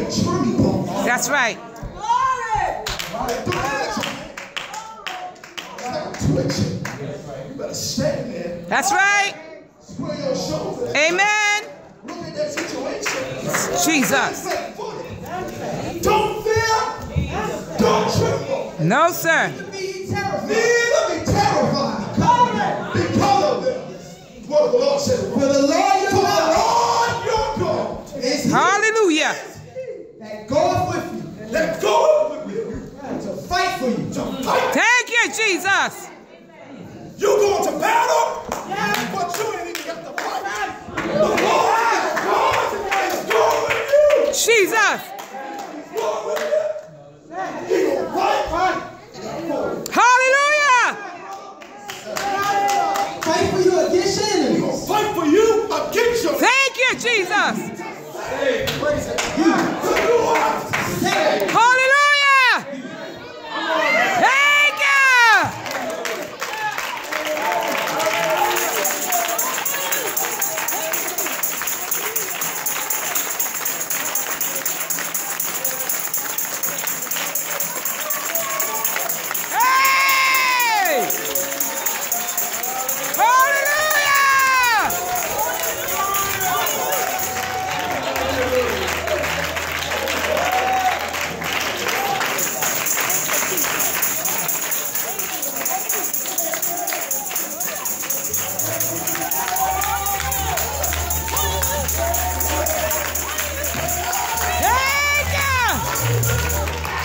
tremble. That's right. Twitching. You better stand there. That's right. Square your shoulders. Amen. Look at that situation. Jesus. Don't fear. Don't tremble. No, sir. Neither be terrified. Because of them. What the Lord said. For the Lord your God is he. Hallelujah. That goeth with you. That goeth with you. To fight for you. To fight. Thank you, Jesus. You going to battle, but you ain't even got to fight. The Lord is going with you. Jesus. Going with you. He gonna fight. Hallelujah. Fight for you against your enemies. He gonna fight for you against your enemies. Thank you, Jesus. Hallelujah. Thank you. Hey! Hallelujah! Thank you!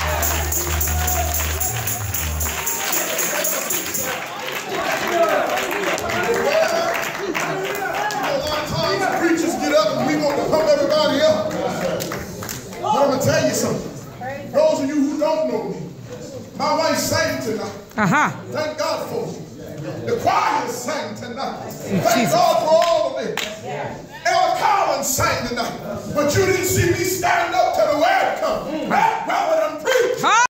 A lot of times preachers get up and we want to pump everybody up. But I'm going to tell you something. Those of you who don't know me, my wife sang tonight. Thank God for you. The choir sang tonight. Thank God for all of it. Ella Collins sang tonight. But you didn't see me stand up till the word come. Well,